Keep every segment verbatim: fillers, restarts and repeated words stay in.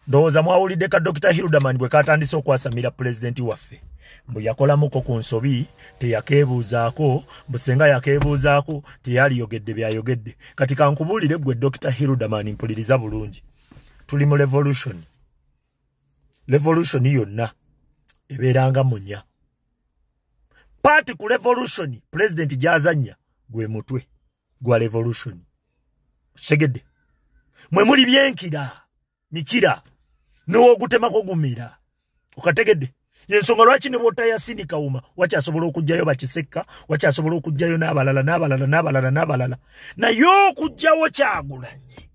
Ndowooza mwawulidde ka Doctor Hilderman bwe katandise okwasamira pulezidenti waffe. Mbu yakolamuko ku nsobi teyakeebuuzaako, busenga yakeebuuzaako teyaliyogedde byayogedde. Kati kankubuulire gwe Doctor Hilderman mpuliriza bulungi. Tuli mu revolution. Revolution yonna ebeeranga munya. Party ku revolution president jazanya gwe mutwe gwa revolution. Segedde. Mwe muli byenkira mikira no gutemako gumira. Okategedde. Yensonga lwaki ne bota ya sinika uma wachasobola okujjayo bakiseka wachasobola okujjayo n'abalala n'abalala n'abalala n'abalala na yo kujjawo kyagulanye.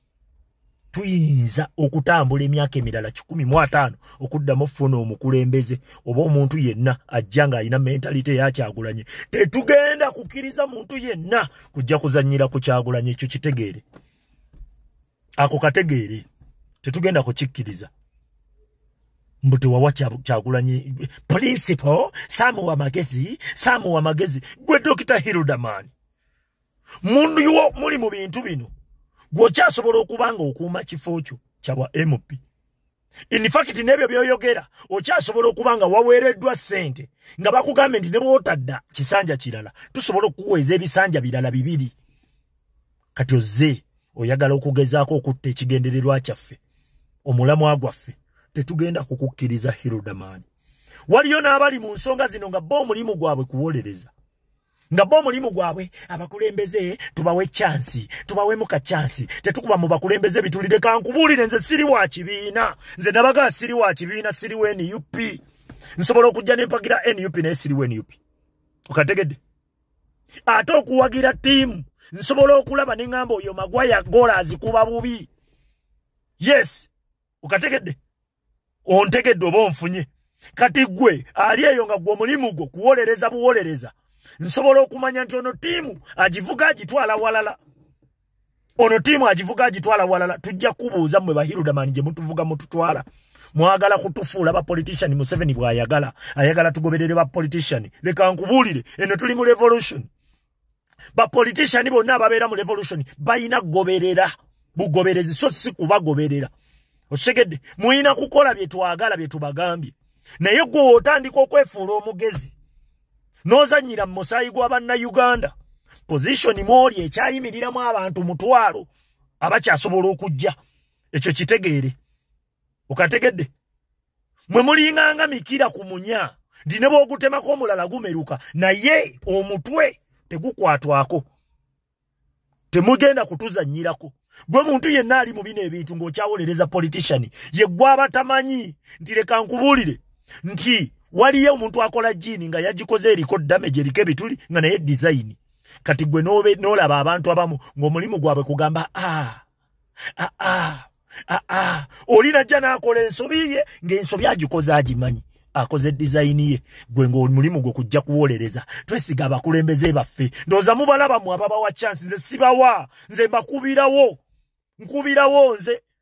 Tuyinza okutambula emyaka emirala kikumi mu ataano okuddamu funa omukulembeze oba omuntu yenna ajjanga ayina mentality ya kyagulanye. Tetugenda kukiriza muntu yenna kujja kuzanyira ku kyagulanye ekyo kitegeere. Ako kategeere. Tetugenda kukikkiriza. Mbuto wa wacha kyagulanye principle samu wa magezi samu wa magezi gwe Doctor Hilderman. Mundu yo muli mu bintu bino. Gwo kyasobola okubanga okuuma kifo kyo kyawa M P. In fact nebyo byoyogera okyasobola okubanga waweereddwa ssente nga bakugambe nti ne bwotadda kisanja kirala tusobola okuweza ebisanja birala bibiri. Kati ozze oyagala okugezaako okutta ekigendererwa kyaffe omulamu agwaffe. Tetugenda kukukkiriza Hilderman. Waliyo n'abali mu nsonga zino nga bo mulimu gwabwe kuwolereza. Nga bo mulimu gwabwe abakulembeze tubawe chansi, tubawe muka chansi. Tetukuba mu bakulembeze bitulide kankubuulire nze siri wa kibiina. Nze nabaga siri wa kibiina siri we N U P. Nsobola okujja ne mpagira N U P ne siri we N U P. Okategedde. Ate okuwagira tiimu nsobola okulaba ne ngamba oyo Magwaya gola azikuba bubi. Yes. Okategedde. Ontegedde oba onfunye. Kati gwe ali eyo nga gwe mulimu gwo kuwolereza buwolereza. Nsobola okumanya nti ono tiimu agivuga agitwala walala. Ono tiimu agivuga agitwala walala. Tujja kubuuza mmwe ba Hilderman gye mutuvuga mututwala. Mwagala kutufuula ba politician Museveni bw'ayagala. Ayagala tugoberere ba politician. Leka nkubuulire eno tuli mu revolution. Ba politician bonna ababeera mu revolution bayina goberera. Bugoberezi so si kubagoberera. Osegedde muina kukola bye twagala bye tubagambye. Naye gwe otandika okwefuula omugezi. Nozanyira musayi gw'abanna Uganda. Position mwoli ekyayimiriramu abantu mutwalo abakyasobola okujja. Ekyo kitegeere. Okategedde. Mwe mulinganga mikira ku munya. Ndi ne bw'ogutemako omulala gumeruka. Naye omutwe tegukwatwako. Temugenda kutuzanyirako. Gwe muntu yenna ali mu bino ebintu ng'okyawolereza politician ye gwaba tamanyi nti leka nkubuulire nti waliyo omuntu akola jini nga yagikoze eriko damage eriko ebituli nga naye design. Kati gwe nobe nolaba abantu abamu ng'omulimu gwabwe kugamba ah ah ah ah ah olina jana akola ensobi ye ng'ensobi agikoze agimanyi akoze design ye gwe ng'omulimu gwe kujja kuwolereza. Twesiga abakulembeze baffe ndooza mubalaba mu ababa wa chance nze sibawa nze mbakubirawo nkubirawo nze